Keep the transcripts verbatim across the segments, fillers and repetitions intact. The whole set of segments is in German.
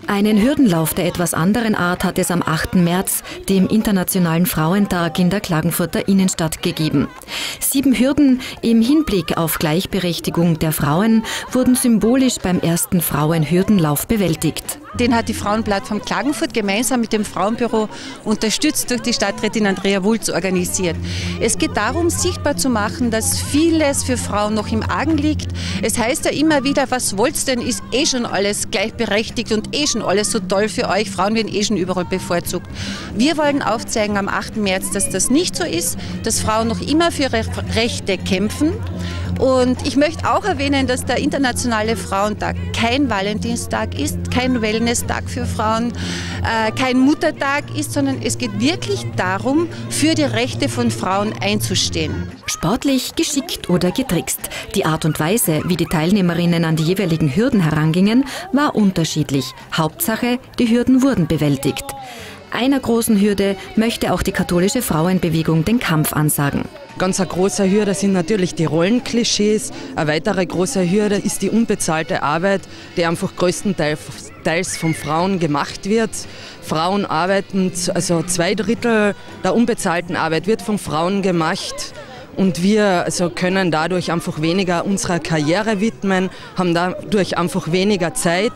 Einen Hürdenlauf der etwas anderen Art hat es am achten März, dem Internationalen Frauentag, in der Klagenfurter Innenstadt gegeben. Sieben Hürden im Hinblick auf Gleichberechtigung der Frauen wurden symbolisch beim ersten Frauenhürdenlauf bewältigt. Den hat die Frauenplattform Klagenfurt gemeinsam mit dem Frauenbüro, unterstützt durch die Stadträtin Andrea Wulz, organisiert. Es geht darum, sichtbar zu machen, dass vieles für Frauen noch im Argen liegt. Es heißt ja immer wieder, was wollt's denn, ist eh schon alles gleichberechtigt und eh schon alles so toll für euch. Frauen werden eh schon überall bevorzugt. Wir wollen aufzeigen am achten März, dass das nicht so ist, dass Frauen noch immer für ihre Rechte kämpfen. Und ich möchte auch erwähnen, dass der Internationale Frauentag kein Valentinstag ist, kein Wellness-Tag für Frauen, äh, kein Muttertag ist, sondern es geht wirklich darum, für die Rechte von Frauen einzustehen. Sportlich, geschickt oder getrickst. Die Art und Weise, wie die Teilnehmerinnen an die jeweiligen Hürden herangingen, war unterschiedlich. Hauptsache, die Hürden wurden bewältigt. Einer großen Hürde möchte auch die katholische Frauenbewegung den Kampf ansagen. Ganz eine große Hürde sind natürlich die Rollenklischees. Eine weitere große Hürde ist die unbezahlte Arbeit, die einfach größtenteils von Frauen gemacht wird. Frauen arbeiten, also zwei Drittel der unbezahlten Arbeit wird von Frauen gemacht. Und wir also können dadurch einfach weniger unserer Karriere widmen, haben dadurch einfach weniger Zeit.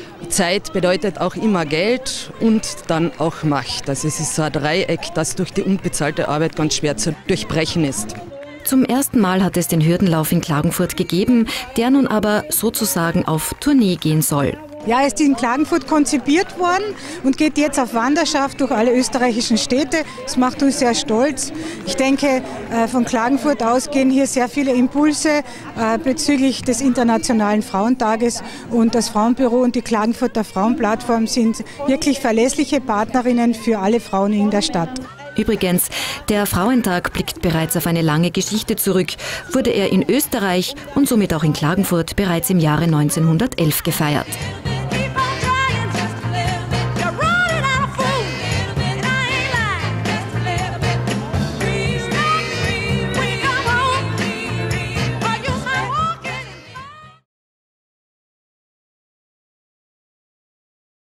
Zeit bedeutet auch immer Geld und dann auch Macht. Also es ist so ein Dreieck, das durch die unbezahlte Arbeit ganz schwer zu durchbrechen ist. Zum ersten Mal hat es den Hürdenlauf in Klagenfurt gegeben, der nun aber sozusagen auf Tournee gehen soll. Ja, er ist in Klagenfurt konzipiert worden und geht jetzt auf Wanderschaft durch alle österreichischen Städte. Das macht uns sehr stolz. Ich denke, von Klagenfurt aus gehen hier sehr viele Impulse bezüglich des Internationalen Frauentages. Und das Frauenbüro und die Klagenfurter Frauenplattform sind wirklich verlässliche Partnerinnen für alle Frauen in der Stadt. Übrigens, der Frauentag blickt bereits auf eine lange Geschichte zurück. Wurde er in Österreich und somit auch in Klagenfurt bereits im Jahre neunzehnhundertelf gefeiert.